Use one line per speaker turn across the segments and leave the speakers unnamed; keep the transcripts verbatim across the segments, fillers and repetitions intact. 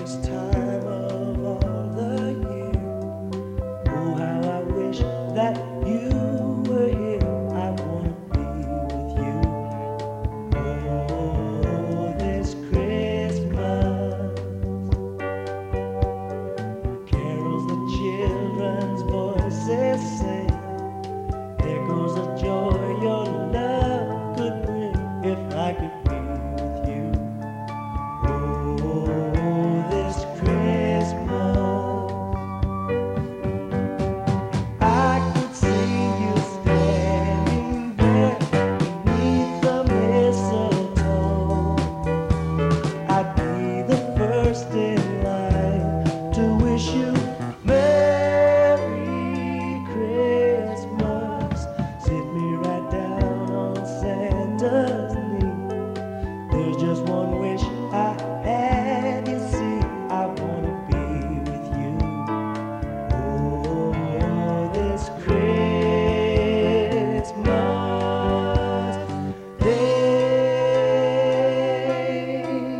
happiest time of all the year. Oh, how I wish that you were here. I wanna be with you. Oh, this Christmas. Carols the children's voices sing. There goes the joy your love could bring if I could be with you. Oh, this Christmas. I could see you standing there beneath the mistletoe. I'd be the first in line to wish you Merry Christmas. Sit me right down on Santa's knee. There's just one wish I had, you see. I wanna be with you. Oh, this Christmas day.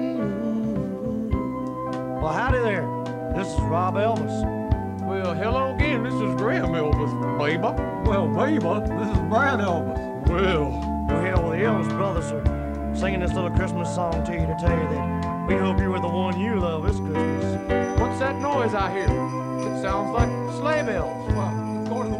Well, howdy there. This is Rob Elvis.
Well, hello again. This is Graham Elvis, baby.
Well, baby, this is Brad Elvis.
Well,
We're here with the Elvis Brothers are singing this little Christmas song to you to tell you that we hope you were the one you love this Christmas.
what's that noise I hear? It sounds like sleigh bells.
Well, according